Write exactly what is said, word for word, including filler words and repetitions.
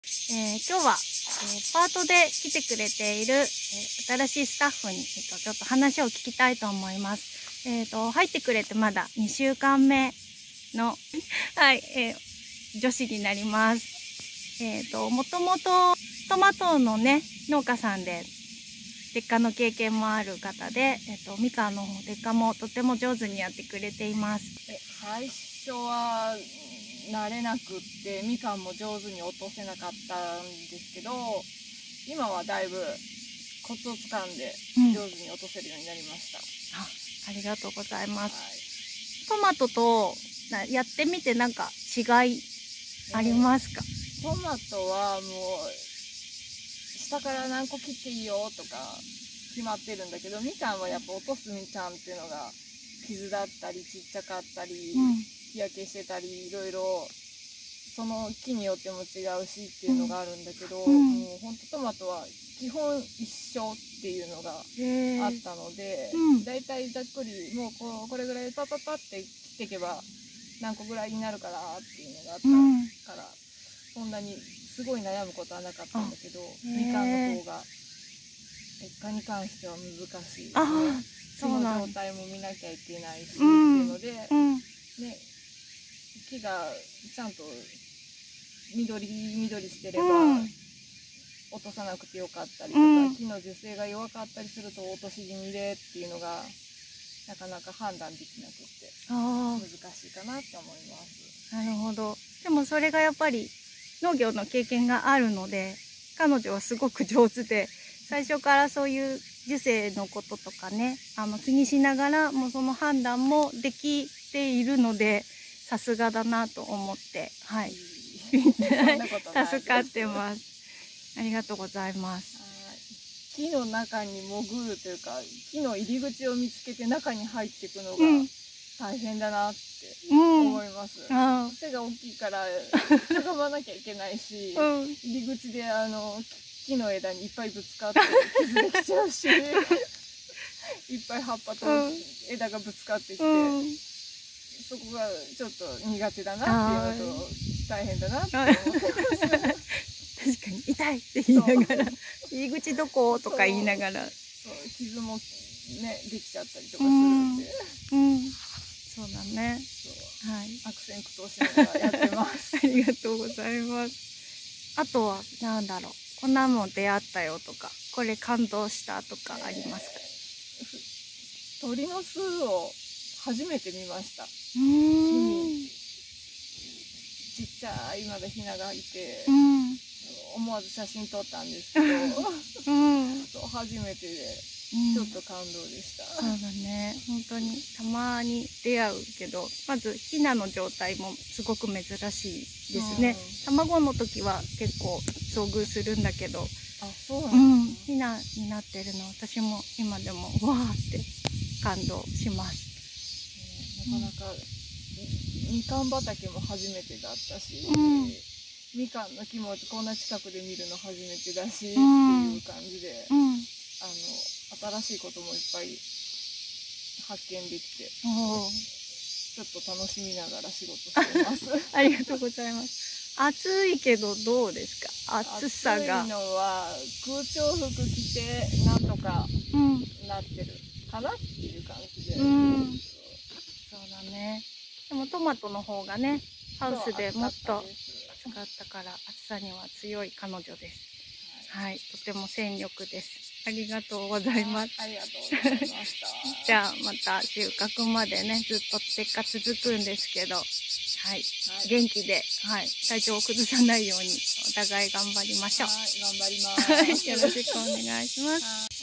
えー、今日は、えー、パートで来てくれている、えー、新しいスタッフに、えー、とちょっと話を聞きたいと思います。えー、と入ってくれてまだにしゅうかんめのはい、えー、女子になります。えー、ともともとトマトのね農家さんで出荷の経験もある方で、えー、とみかんの出荷もとても上手にやってくれています。 え最初は慣れなくってみかんも上手に落とせなかったんですけど、今はだいぶコツをつかんで上手に落とせるようになりました。 うん、あ、ありがとうございます。 はい、 トマトとやってみてなんか違いありますか？ えー、トマトはもう下から何個切っていいよとか決まってるんだけど、みかんはやっぱ落とすみかんっていうのが傷だったりちっちゃかったり、うん、日焼けしてたりいろいろその木によっても違うしっていうのがあるんだけど、うん、もうほんとトマトは基本一緒っていうのがあったので、だいたいざっくりもうこうこれぐらいでパッパッパって切っていけば何個ぐらいになるからっていうのがあったから、うん、そんなにすごい悩むことはなかったんだけど、みかんの方が劣化に関しては難しいですね。木の状態も見なきゃいけないし、うん、っていうので、うん、ね、木がちゃんと緑緑してれば、うん、落とさなくてよかったりとか、うん、木の樹勢が弱かったりすると落とし気味でっていうのがなかなか判断できなくって難しいかなって思います。 なるほど。でもそれがやっぱり農業の経験があるので、彼女はすごく上手で、最初からそういう樹勢のこととかね、あの気にしながらもうその判断もできているので、さすがだなと思って、はい、助かってます。ありがとうございます。 木の中に潜るというか、木の入り口を見つけて中に入っていくのが大変だなって思います。うん、背が大きいからかがまなきゃいけないし、うん、入り口であの木の枝にいっぱいぶつかって傷できちゃうしいっぱい葉っぱと枝がぶつかってきて、うん、そこがちょっと苦手だなっていうのと大変だなって思ってます。 確かに痛いって言いながら入り口どことか言いながら、 そう傷もねできちゃったりとかするんで、うん、うん、 そうだね。 そうはい、悪戦苦闘しながらやってます。 ありがとうございます。あとはなんだろう、こんなもん出会ったよとか、これ感動したとかありますか？ えー、鳥の巣を初めて見ました。 うん、 ちっちゃいまだヒナがいて、 うん、 思わず写真撮ったんですけど、うん、そう初めてでちょっと感動でした。 うん、そうだね。本当にたまに出会うけど、まずヒナの状態もすごく珍しいですね。うん、卵の時は結構遭遇するんだけど、 あ、そうなんですね。うん、ヒナになってるの私も今でもわーって感動します。 なかなか、うん、みかん畑も初めてだったし、うん、みかんの木もこんな近くで見るの初めてだし、うん、っていう感じで、うん、あの新しいこともいっぱい発見できて、ちょっと楽しみながら仕事してます。 ありがとうございます。暑いけどどうですか？暑さが。 暑いのは空調服着てなんとかなってるかなっていう感じで。うん、 そうだね。でもトマトの方がね、ハウスでもっと暑かったから暑さには強い彼女です。はい、はい、とても戦力です。ありがとうございます。 ありがとうございました。 じゃあまた収穫までね、ずっと出荷続くんですけど、はい、はい、元気で、はい、体調を崩さないようにお互い頑張りましょう。 はい、頑張ります。 よろしくお願いします。